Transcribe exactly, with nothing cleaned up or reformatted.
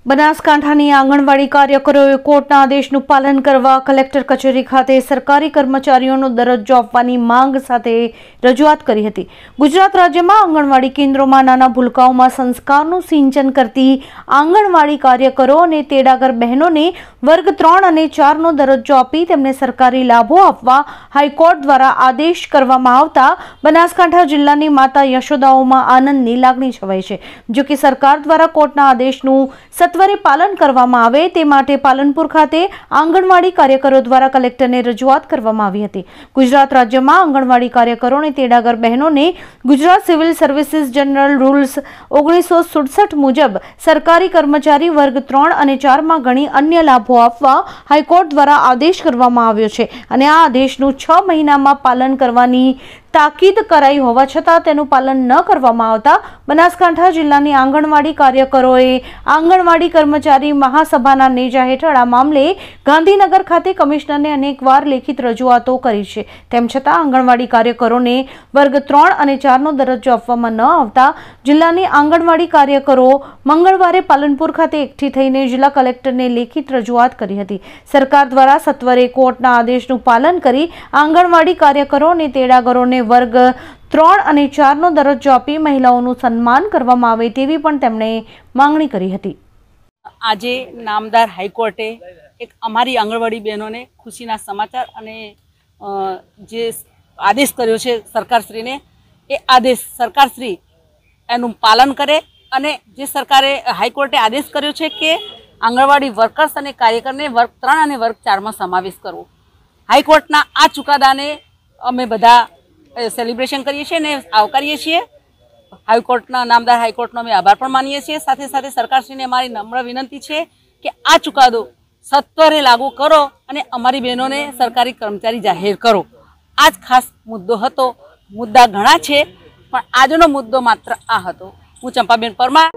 બનાસકાંઠાની આંગણવાડી કાર્યકરોએ કોર્ટના આદેશનું પાલન કરવા કલેક્ટર કચેરી ખાતે સરકારી કર્મચારીઓનો દરજ્જો આપવાની માંગ સાથે રજૂઆત કરી હતી। ગુજરાત રાજ્યમાં આંગણવાડી કેન્દ્રોમાં નાના ભૂલકાઓમાં સંસ્કારનું સિંચન કરતી આંગણવાડી કાર્યકરો અને તેડાગર બહેનોને વર્ગ ત્રણ અને ચારનો દરજ્જો આપી તેમને સરકારી લાભો આપવા હાઈકોર્ટ દ્વારા આદેશ કરવામાં આવતા બનાસકાંઠા જિલ્લાની માતા યશોદાઓમાં આનંદની લાગણી છવાઈ છે। જો કે સરકાર દ્વારા કોર્ટના આદેશનું સત્વરે પાલન કરવામાં આવે તે માટે પાલનપુર ખાતે આંગણવાડી કાર્યકરો દ્વારા કલેક્ટરને રજૂઆત કરવામાં આવી હતી। ગુજરાત રાજ્યમાં આંગણવાડી કાર્યકરો અને તેડાગર બહેનોને Gujarat civil services general rules ઓગણીસો સુડસઠ મુજબ સરકારી કર્મચારી વર્ગ ત્રણ અને ચારમાં ગણી અન્ય લાભો આપવા હાઈકોર્ટ દ્વારા આદેશ કરવામાં આવ્યો છે અને આ આદેશનું છ મહિનામાં પાલન કરવાની તાકીદ કરાઈ હોવા છતાં તેનું પાલન ન કરવામાં આવતા બનાસકાંઠા જિલ્લાની આંગણવાડી કાર્યકરોએ આંગણવાડી કર્મચારી મહાસભાના નેજા હેઠળ આ મામલે ગાંધીનગર ખાતે કમિશનરને અનેકવાર લેખિત રજૂઆતો કરી છે। તેમ છતાં આંગણવાડી કાર્યકરોને વર્ગ ત્રણ અને ચારનો દરજ્જો આપવામાં ન આવતા જિલ્લાની આંગણવાડી કાર્યકરો મંગળવારે પાલનપુર ખાતે એકઠી થઈને જિલ્લા કલેક્ટરને લેખિત રજૂઆત કરી હતી। સરકાર દ્વારા સત્વરે કોર્ટના આદેશનું પાલન કરી આંગણવાડી કાર્યકરો અને તેડાગરોને વર્ગ ત્રણ અને ચારનો દરજ્જો આપી મહિલાઓનું સન્માન કરવામાં આવે તેવી પણ તેમણે માંગણી કરી હતી। આજે નામદાર હાઈકોર્ટે એક અમારી આંગણવાડી બહેનોને ખુશીના સમાચાર અને જે આદેશ કર્યો છે સરકારશ્રીને એ આદેશ સરકારશ્રી એનું પાલન કરે અને જે સરકારે હાઈકોર્ટે આદેશ કર્યો છે કે આંગણવાડી વર્કર્સ અને કાર્યકરને વર્ગ ત્રણ અને વર્ગ ચારમાં સમાવેશ કરવો। હાઈકોર્ટના આ ચુકાદાને અમે બધા સેલિબ્રેશન કરીએ છીએ અને આવકારીએ છીએ। હાઈકોર્ટના નામદાર હાઈકોર્ટનો અમે આભાર પણ માનીએ છીએ। સાથે સાથે સરકારશ્રીને અમારી નમ્ર વિનંતી છે કે આ ચુકાદો સત્વરે લાગુ કરો અને અમારી બહેનોને સરકારી કર્મચારી જાહેર કરો। આ જ ખાસ મુદ્દો હતો। મુદ્દા ઘણા છે પણ આજનો મુદ્દો માત્ર આ હતો। હું ચંપાબેન પરમાર,